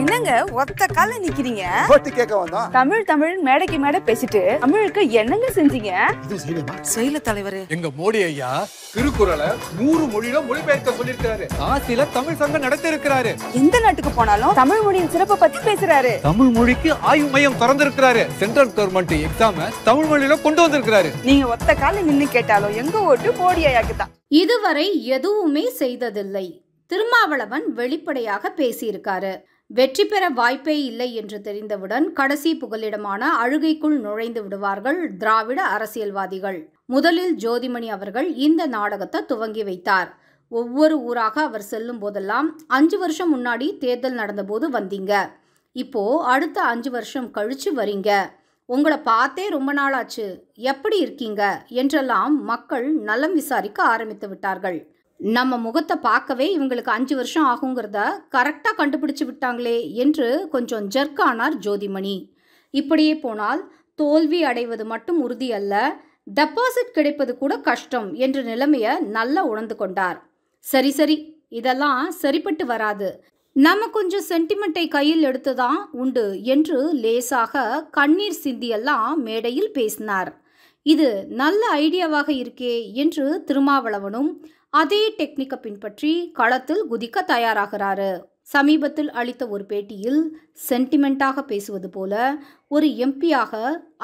என்னங்க ஒத்த கால நிக்கிறீங்க? போட்டு கேட்க வந்தோம். தமிழ் தமிழ் மேடைக்கு மேடை பேசிட்டு தமிழுக்கு என்னங்க செஞ்சீங்க? செய்யல தலைவரே. எங்க மோடி ஐயா திருக்குறளை 100 மொழியில மொழிபெயர்க்க சொல்லிருக்காரு. ஆசில தமிழ் சங்கம் நடத்தி இருக்கிறாரு. எந்த நாட்டுக்கு போனாலும் தமிழ் மொழியின் சிறப்பை பத்தி பேசுறாரு. தமிழ் மொழிக்கு ஆய்வு மையம் திறந்திருக்கிறாரு. சென்ட்ரல் கவர்மெண்ட் எக்ஸாம தமிழ் மொழியில கொண்டு வந்திருக்கிறாரு. நீங்க ஒத்த கால நின்னு கேட்டாலும் எங்க ஓட்டு மோடி ஐயாக்கு தான். இதுவரை எதுவுமே செய்ததில்லை. திருமாவளவன் வெளிப்படையாக பேசியிருக்காரு. வெற்றி பெற வாய்ப்பே இல்லை என்று தெரிந்தவுடன் கடைசி புகலிடமான அழுகைக்குள் நுழைந்து விடுவார்கள் திராவிட அரசியல்வாதிகள். முதலில் ஜோதிமணி அவர்கள் இந்த நாடகத்தை துவங்கி வைத்தார். ஒவ்வொரு ஊராக அவர் செல்லும் போதெல்லாம் 5 வருஷம் முன்னாடி தேர்தல் நடந்தபோது வந்தீங்க, இப்போ அடுத்த 5 வருஷம் கழிச்சு வரீங்க, உங்களை பார்த்தே ரொம்ப நாளாச்சு, எப்படி இருக்கீங்க என்றெல்லாம் மக்கள் நலம் விசாரிக்க ஆரம்பித்து விட்டார்கள். நம்ம முகத்தை பார்க்கவே இவங்களுக்கு 5 வருஷம் ஆகுங்கிறத கரெக்டாக கண்டுபிடிச்சு விட்டாங்களே என்று கொஞ்சம் ஜர்க்கானார் ஜோதிமணி. இப்படியே போனால் தோல்வி அடைவது மட்டும் உறுதி அல்ல, டெபாசிட் கிடைப்பது கூட கஷ்டம் என்ற நிலைமையை நல்லா உணர்ந்து கொண்டார். சரி சரி, இதெல்லாம் சரிப்பட்டு வராது, நம்ம கொஞ்சம் சென்டிமெண்ட்டை கையில் எடுத்துதான் உண்டு என்று லேசாக கண்ணீர் சிந்தியெல்லாம் மேடையில் பேசினார். இது நல்ல ஐடியாவாக இருக்கே என்று திருமாவளவனும் அதே டெக்னிக்கை பின்பற்றி களத்தில் குதிக்க தயாராகிறாரு. சமீபத்தில் அளித்த ஒரு பேட்டியில் சென்டிமெண்ட்டாக பேசுவது போல ஒரு எம்பியாக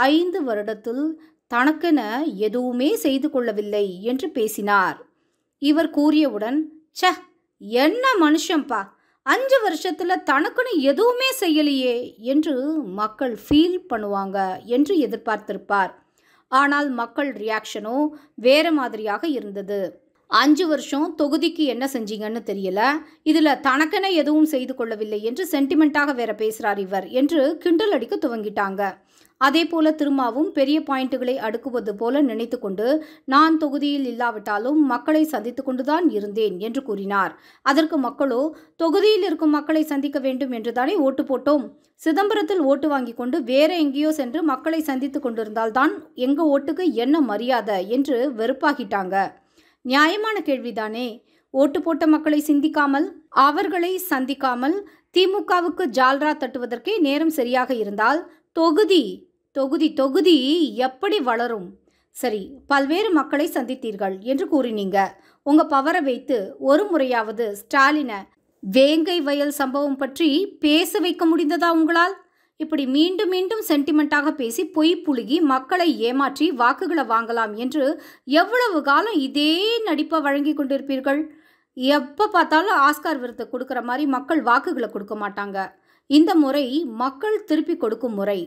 5 வருடத்தில் தனக்கென எதுவுமே செய்து கொள்ளவில்லை என்று பேசினார். இவர் கூறியவுடன், ச என்ன மனுஷம்பா, 5 வருஷத்துல தனக்குன்னு எதுவுமே செய்யலையே என்று மக்கள் ஃபீல் பண்ணுவாங்க என்று எதிர்பார்த்திருப்பார். ஆனால் மக்கள் ரியாக்ஷனோ வேற மாதிரியாக இருந்தது. 5 வருஷம் தொகுதிக்கு என்ன செஞ்சீங்கன்னு தெரியல, இதில் தனக்கென எதுவும் செய்து கொள்ளவில்லை என்று சென்டிமெண்ட்டாக வேற பேசுகிறார் இவர் என்று கிண்டல் அடிக்க துவங்கிட்டாங்க. அதே போல திரும்பவும் பெரிய பாயிண்ட்டுகளை அடுக்குவது போல நினைத்து கொண்டு, நான் தொகுதியில் இல்லாவிட்டாலும் மக்களை சந்தித்து கொண்டுதான் இருந்தேன் என்று கூறினார். அதற்கு மக்களோ, தொகுதியில் இருக்கும் மக்களை சந்திக்க வேண்டும் என்று தானே ஓட்டு போட்டோம், சிதம்பரத்தில் ஓட்டு வாங்கி கொண்டு வேற எங்கேயோ சென்று மக்களை சந்தித்து கொண்டிருந்தால்தான் எங்கள் ஓட்டுக்கு என்ன மரியாதை என்று வெறுப்பாகிட்டாங்க. நியாயமான கேள்விதானே. ஓட்டு போட்ட மக்களை சிந்திக்காமல் அவர்களை சந்திக்காமல் திமுகவுக்கு ஜால்ரா தட்டுவதற்கே நேரம் சரியாக இருந்தால் தொகுதி தொகுதி தொகுதி எப்படி வளரும்? சரி, பல்வேறு மக்களை சந்தித்தீர்கள் என்று கூறினீங்க. உங்கள் பவரை வைத்து ஒரு முறையாவது ஸ்டாலினை வேங்கை வயல் சம்பவம் பற்றி பேச வைக்க முடிந்ததா உங்களால்? இப்படி மீண்டும் மீண்டும் சென்டிமெண்ட்டாக பேசி பொய் புழுகி மக்களை ஏமாற்றி வாக்குகளை வாங்கலாம் என்று எவ்வளவு காலம் இதே நடிப்பை வழங்கி கொண்டிருப்பீர்கள்? எப்போ பார்த்தாலும் ஆஸ்கார் விருது கொடுக்குற மாதிரி மக்கள் வாக்குகளை கொடுக்க மாட்டாங்க. இந்த முறை மக்கள் திருப்பி கொடுக்கும் முறை.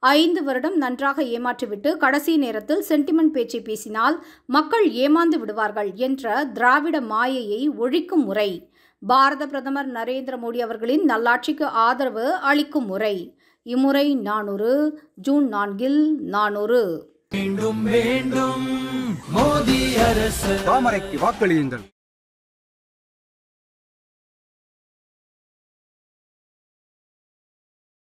5 வருடம் நன்றாக ஏமாற்றிவிட்டு கடைசி நேரத்தில் சென்டிமெண்ட் பேச்சை பேசினால் மக்கள் ஏமாந்து விடுவார்கள் என்ற திராவிட மாயையை ஒழிக்கும் முறை. பாரத பிரதமர் நரேந்திர மோடி அவர்களின் நல்லாட்சிக்கு ஆதரவு அளிக்கும் முறை. இம்முறை 400, ஜூன் 4 400. மீண்டும் மீண்டும் மோடி அரசு. தாமரைக்கு வாக்களியுங்கள்.